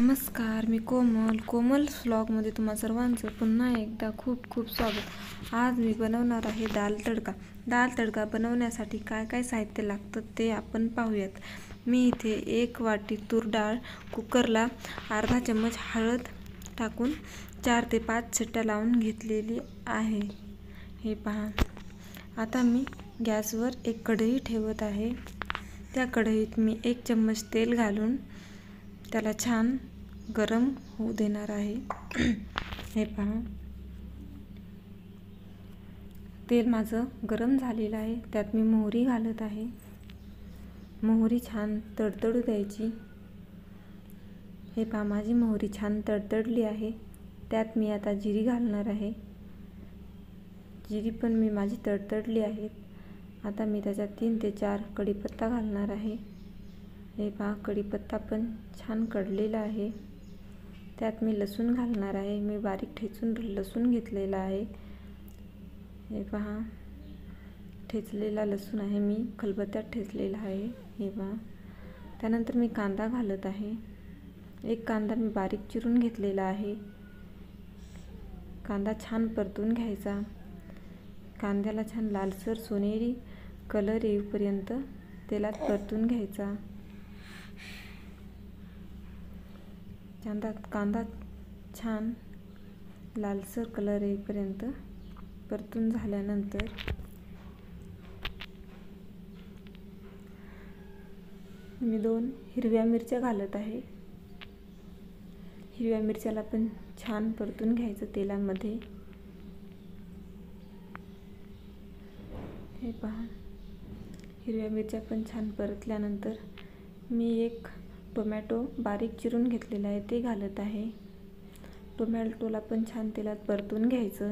नमस्कार, मी कोमल व्लॉगमध्ये तुम्हा सर्वांचं पुन्हा एकदा खूप खूप स्वागत। आज मी बनवणार आहे दाल तडका। दाल तडका बनवण्यासाठी काय काय साहित्य लागतं ते आपण पाहूयात। मी इथे 1 वाटी तूर डाळ कुकरला अर्धा चम्मच हळद टाकून 4 ते 5 शिट्ट्या लावून घेतलेली आहे। हे पहा। आता मी गॅसवर एक कढई ठेवत आहे। त्या कढईत मी 1 चम्मच तेल घालून त्याला छान गरम होऊ देणार आहे। हे पहा, तेल माझं गरम झालेलं आहे। त्यात मी मोहरी घालत आहे। मोहरी छान तडतडू द्यायची। हे पहा, माझी मोहरी छान तडतडली आहे। त्यात मी आता जिरी घालणार आहे। जिरी पण माझी तडतडली आहे। आता मी त्याच्यात 3 ते 4 कढीपत्ता घालणार आहे। हे पहा, कढीपत्ता पण छान कढलेला आहे। त्यात मी लसूण घालणार आहे। मी बारीक ठेचून लसूण घेतलेला आहे। हे पहा, ठेचलेला लसूण आहे, मी खलबत्त्यात ठेचलेला आहे। हे पहा, त्यानंतर मी कांदा घालत आहे। 1 कांदा मी बारीक चिरून घेतलेला आहे। कांदा छान परतून घ्यायचा। कांद्याला छान लालसर सोनेरी कलर येईपर्यंत तेलात परतून घ्यायचा। कांदा छान लालसर कलर येईपर्यंत परतून झाल्यानंतर मी 2 हिरव्या मिरच्या घालत आहे। हिरव्या मिरच्याला पण छान परतून घ्यायचं तेलामध्ये। हे पहा, हिरव्या मिरच्या पण छान परतल्यानंतर मी 1 टोमॅटो बारीक चिरून घेतलेला आहे ते घालत आहे। टोमॅटोला पण छान तेलात परतून घ्यायचं।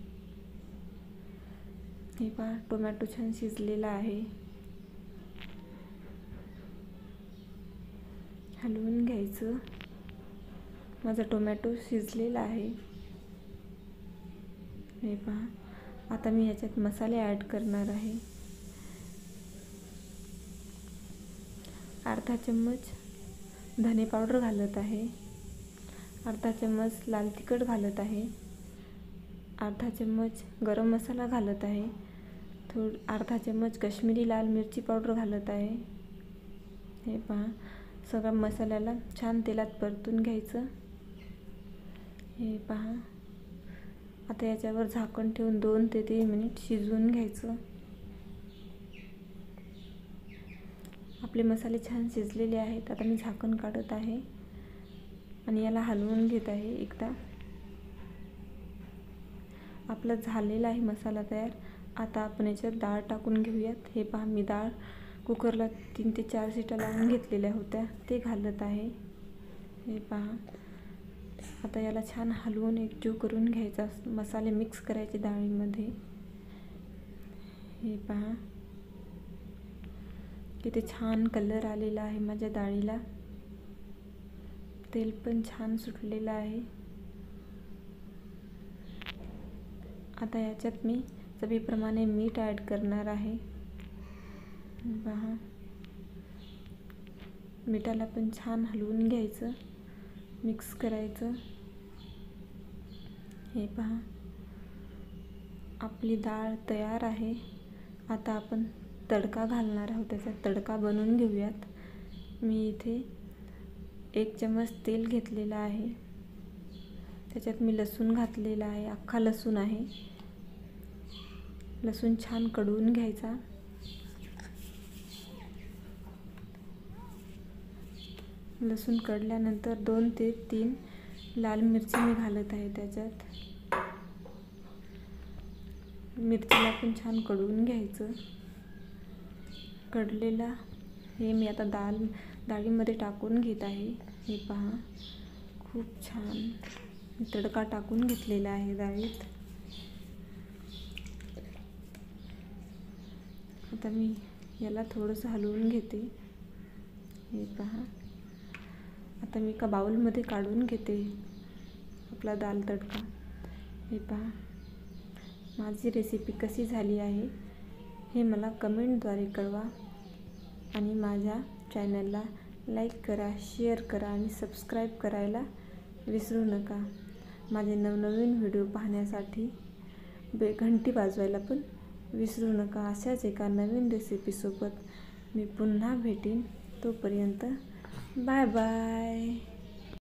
हे पहा, टोमॅटो छान शिजलेला आहे। हलवून घ्यायचं। माझा टोमॅटो शिजलेला आहे। हे पहा, आता मी याच्यात मसाले ॲड करणार आहे। अर्धा चम्मच धने पावडर घालत आहे। अर्धा चम्मच लाल तिखट घालत आहे। अर्धा चम्मच गरम मसाला घालत आहे। अर्धा चम्मच काश्मीरी लाल मिरची पावडर घालत आहे। हे पहा, सगळ्या मसाल्याला छान तेलात परतून घ्यायचं। हे पहा, आता याच्यावर झाकण ठेवून 2 ते 3 मिनिट शिजवून घ्यायचं। आपले मसाले छान शिजलेले आहेत। आता मी झाकण काढत आहे आणि याला हलवून घेत आहे एकदा। आपला झालेला आहे मसाला तयार। आता आपण याच्यात डाळ टाकून घेऊयात। हे पहा, मी डाळ कुकरला 3 ते 4 शिट्ट्या लावून घेतलेल्या होत्या ते घालत आहे। हे पहा, आता याला छान हलवून एकजीव करून घ्यायचा। मसाले मिक्स करायचे डाळीमध्ये। हे पहा, किती छान कलर आलेला आहे माझ्या डाळीला। तेल पण छान सुटलेलं आहे। आता याच्यात मी चवीप्रमाणे मीठ ॲड करणार आहे। पहा, मिठाला पण छान हलवून घ्यायचं, मिक्स करायचं। हे पहा, आपली डाळ तयार आहे। आता आपण तडका घालणार आहोत। त्याचा तडका बनवून घेऊयात। मी इथे 1 चम्मच तेल घेतलेला आहे। त्याच्यात मी लसूण घातलेला आहे, अख्खा लसूण आहे। लसूण छान कढवून घ्यायचा। लसूण कढल्यानंतर 2 ते 3 लाल मिरची मी घालत आहे त्याच्यात। मिरचीला पण छान कढवून घ्यायचं। कढलेला हे मी आता डाळीमध्ये टाकून घेत आहे। हे पहा, खूप छान तडका टाकून घेतलेला आहे डाळीत। आता मी याला थोडंसं हलवून घेते। हे पहा, आता मी एका बाउलमध्ये काढून घेते आपला दाल तडका। हे पहा, माझी रेसिपी कशी झाली आहे हे मला कमेंटद्वारे कळवा आणि माझ्या चॅनलला लाईक करा, शेअर करा आणि सबस्क्राईब करायला विसरू नका. माझे नवनवीन व्हिडिओ पाहण्यासाठी घंटी वाजवायला पण विसरू नका. अशाच एका नवीन रेसिपीसोबत मी पुन्हा भेटेन. तोपर्यंत बाय बाय.